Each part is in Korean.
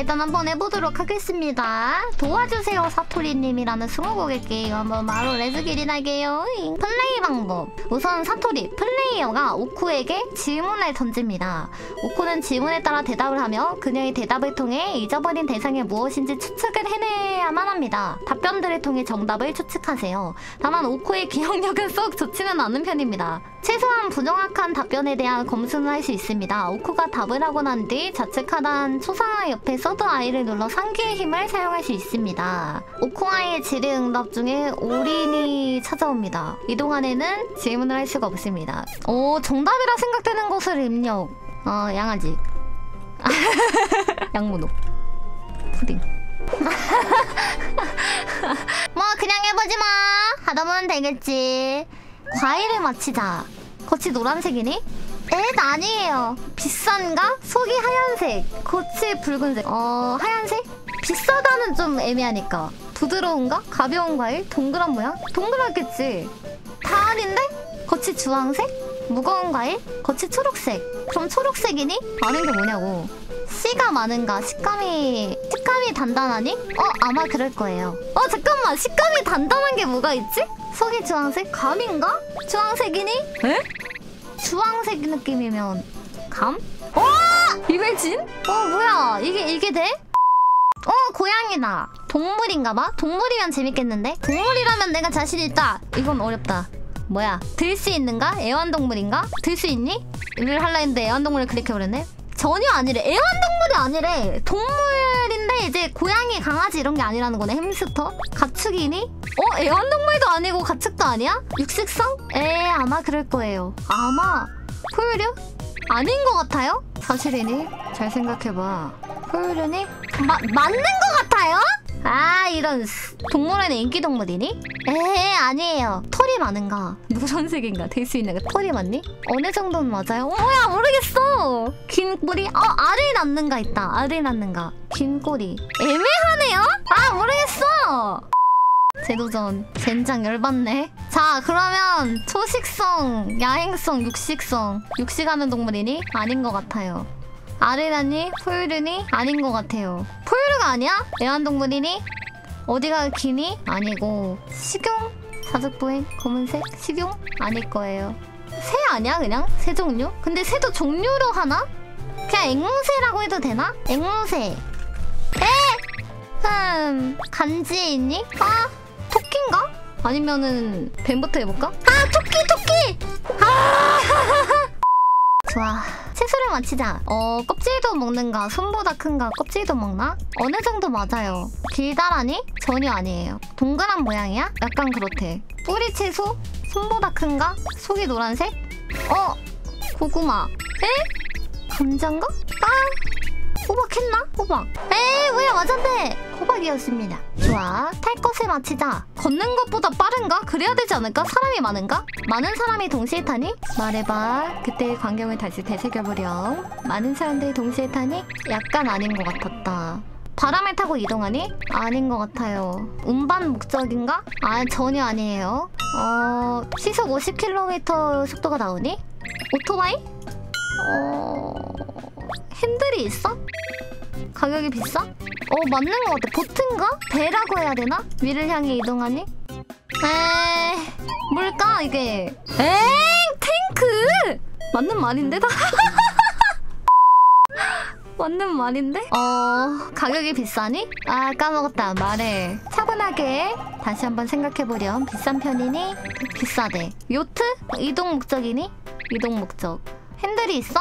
일단 한번 해보도록 하겠습니다. 도와주세요 사토리님이라는 스무고개 게임 한번 바로 레즈기린 할게요. 플레이 방법. 우선 사토리 플레이어가 오쿠에게 질문을 던집니다. 오쿠는 질문에 따라 대답을 하며 그녀의 대답을 통해 잊어버린 대상이 무엇인지 추측을 해내야만 합니다. 답변들을 통해 정답을 추측하세요. 다만 오쿠의 기억력은 썩 좋지는 않은 편입니다. 최소한 부정확한 답변에 대한 검수는 할 수 있습니다. 오쿠가 답을 하고 난 뒤 좌측 하단 초상화 옆에 서드 I를 눌러 상기의 힘을 사용할 수 있습니다. 오쿠아이의 질의응답 중에 올인이 찾아옵니다. 이 동안에는 질문을 할 수가 없습니다. 정답이라 생각되는 것을 입력. 양아지. 양문호. 푸딩. 뭐 그냥 해보지마. 하다보면 되겠지. 과일을 맞히자. 겉이 노란색이니? 아니에요. 비싼가? 속이 하얀색. 겉이 붉은색. 하얀색? 비싸다는 좀 애매하니까. 부드러운가? 가벼운 과일? 동그란 모양? 동그랗겠지. 다 아닌데? 겉이 주황색? 무거운 과일? 겉이 초록색. 그럼 초록색이니? 아닌 게 뭐냐고. 씨가 많은가? 식감이 단단하니? 아마 그럴 거예요. 잠깐만. 식감이 단단한 게 뭐가 있지? 속이 주황색? 감인가? 주황색이니? 에? 주황색 느낌이면 감? 이회진? 뭐야 이게 돼? 고양이다. 동물인가봐? 동물이면 재밌겠는데? 동물이라면 내가 자신 있다. 이건 어렵다. 뭐야 들 수 있는가? 애완동물인가? 들 수 있니? 를 할라 했는데 애완동물을 클릭해버렸네? 전혀 아니래. 애완동물이 아니래. 동물인데 이제 고양이, 강아지 이런 게 아니라는 거네. 햄스터? 가축이니? 애완동물도 아니고 가축도 아니야? 육식성? 아마 그럴 거예요. 아마. 포유류? 아닌 것 같아요? 사실이니? 잘 생각해봐. 포유류니? 맞는 것 같아요? 이런. 동물원의 인기동물이니? 아니에요. 털이 많은가? 노란색인가? 될 수 있는가? 털이 많니? 어느 정도는 맞아요? 뭐야 모르겠어. 긴 꼬리? 알을 낳는가 있다. 알을 낳는가? 긴 꼬리. 애매하네요? 모르겠어. 재도전. 젠장 열받네. 자 그러면 초식성, 야행성, 육식성. 육식하는 동물이니? 아닌 것 같아요. 알을 낳니? 포유류니? 아닌 것 같아요. 포유류가 아니야? 애완동물이니? 어디가 기니? 아니고. 식용? 사족보행? 검은색? 식용? 아닐 거예요. 새 아니야 그냥? 새 종류? 근데 새도 종류로 하나? 그냥 앵무새라고 해도 되나? 앵무새. 간지에 있니? 토끼인가? 아니면은 뱀부터 해볼까? 토끼! 좋아. 채소를 맞히자. 껍질도 먹는가? 손보다 큰가? 껍질도 먹나? 어느 정도 맞아요. 길다라니? 전혀 아니에요. 동그란 모양이야? 약간 그렇대. 뿌리 채소? 손보다 큰가? 속이 노란색? 고구마. 감자인가? 호박했나? 호박. 뭐야 맞았네. 호박이었습니다. 좋아. 탈 것을 맞히자. 걷는 것보다 빠른가? 그래야 되지 않을까? 사람이 많은가? 많은 사람이 동시에 타니? 말해봐. 그때의 광경을 다시 되새겨보렴. 많은 사람들이 동시에 타니? 약간 아닌 것 같았다. 바람을 타고 이동하니? 아닌 것 같아요. 운반 목적인가? 전혀 아니에요. 시속 50km 속도가 나오니? 오토바이? 핸들이 있어? 가격이 비싸? 맞는 것 같아. 보트인가? 배라고 해야 되나? 위를 향해 이동하니? 뭘까 이게? 탱크! 맞는 말인데? 맞는 말인데? 가격이 비싸니? 까먹었다. 말해. 차분하게 다시 한번 생각해보렴. 비싼 편이니? 비싸대. 요트? 이동 목적이니? 이동 목적. 핸들이 있어?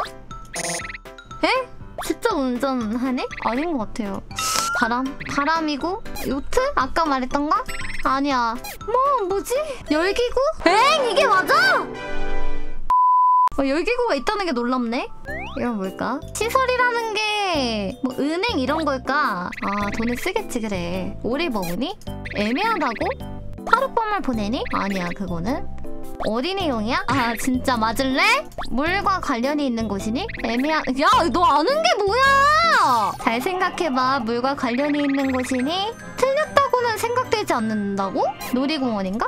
직접 운전하네? 아닌 것 같아요. 바람이고? 요트? 아까 말했던가? 아니야. 뭐지? 열기구? 이게 맞아? 열기구가 있다는 게 놀랍네? 이건 뭘까? 시설이라는 게 뭐 은행 이런 걸까? 돈을 쓰겠지 그래. 오래 먹으니? 애매하다고? 하룻밤을 보내니? 아니야 그거는. 어린이용이야? 진짜 맞을래? 물과 관련이 있는 곳이니? 야 너 아는 게 뭐야? 잘 생각해봐. 물과 관련이 있는 곳이니? 틀렸다고는 생각되지 않는다고? 놀이공원인가?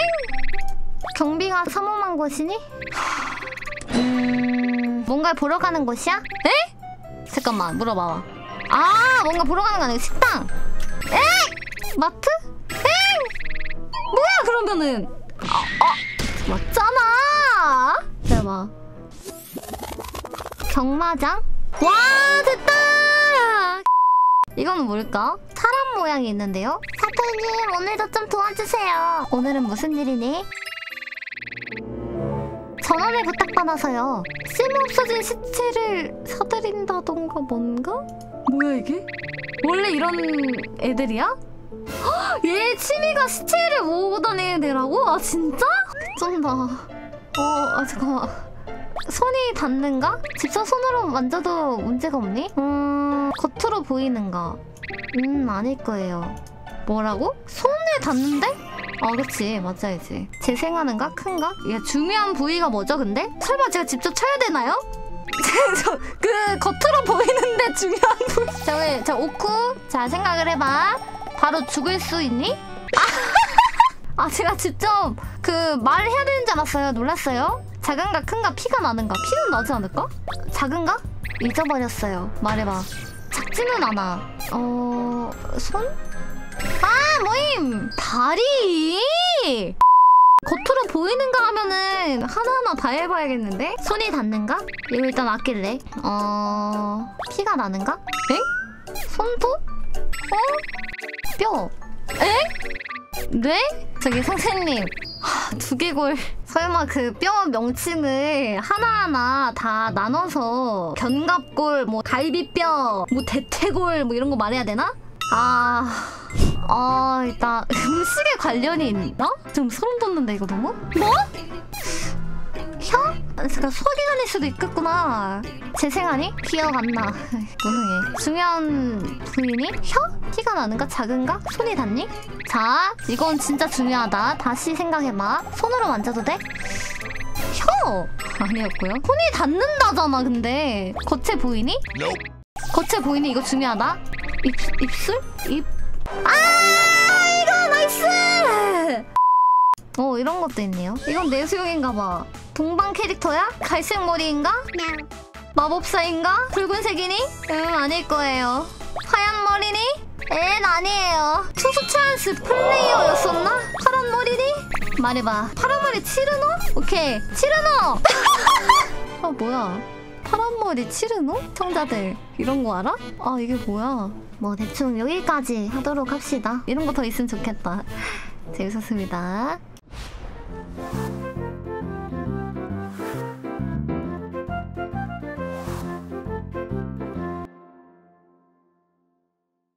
경비가 삼엄한 곳이니? 뭔가를 보러 가는 곳이야? 잠깐만 물어봐봐. 아 뭔가 보러 가는 거 아니고 식당. 엥! 마트? 엥! 뭐야 그러면은. 맞잖아. 대박. 경마장? 와 됐다. 이건 뭘까? 사람 모양이 있는데요? 사토님 오늘도 좀 도와주세요. 오늘은 무슨 일이니? 전화를 부탁받아서요. 쓸모없어진 시체를 사드린다던가 뭔가? 뭐야 이게? 원래 이런 애들이야? 헉, 얘 취미가 시체를 모으고 다니는 애라고? 아 진짜? 쩐다. 잠깐만. 손이 닿는가? 집사 손으로 만져도 문제가 없니? 겉으로 보이는가? 아닐 거예요. 뭐라고? 손에 닿는데? 그치 맞아야지. 재생하는가? 큰가? 이게 중요한 부위가 뭐죠 근데? 설마 제가 직접 쳐야 되나요? 그 겉으로 보이는데 중요한 부위. 자 오쿠 자 생각을 해봐. 바로 죽을 수 있니? 제가 직접 그 말을 해야 되는 줄 알았어요. 놀랐어요. 작은가 큰가 피가 나는가? 피는 나지 않을까? 작은가? 잊어버렸어요. 말해봐. 작지는 않아. 손? 모임! 다리! 겉으로 보이는가 하면은 하나하나 다 해봐야겠는데? 손이 닿는가? 이거 일단 아낄래. 피가 나는가? 엥? 손톱? 뼈? 엥? 뇌? 저기 선생님 두개골 설마 그 뼈 명칭을 하나하나 다 나눠서 견갑골, 뭐 갈비뼈, 뭐 대퇴골 뭐 이런 거 말해야 되나? 일단 음식에 관련이 있나? 좀 소름 돋는데 이거 너무? 뭐? 혀? 잠깐 소화기관일 수도 있겠구나. 재생하니? 기억 안 나. 무능해. 중요한 부위니? 혀? 티가 나는가? 작은가? 손이 닿니? 자, 이건 진짜 중요하다. 다시 생각해봐. 손으로 만져도 돼? 혀! 아니었고요. 손이 닿는다잖아 근데. 겉에 보이니? 겉에 보이니? 이거 중요하다. 입술? 이거 나이스! 이런 것도 있네요. 이건 내수용인가봐. 동방 캐릭터야? 갈색 머리인가? 마법사인가? 붉은색이니? 아닐 거예요. 하얀 머리니? 아니에요. 투수 찬스 플레이어였었나? 파란 머리니? 말해봐. 파란 머리 치르노? 오케이. 치르노! 뭐야. 파란 머리 치르노? 청자들 이런 거 알아? 이게 뭐야. 뭐 대충 여기까지 하도록 합시다. 이런 거 더 있으면 좋겠다. 재밌었습니다.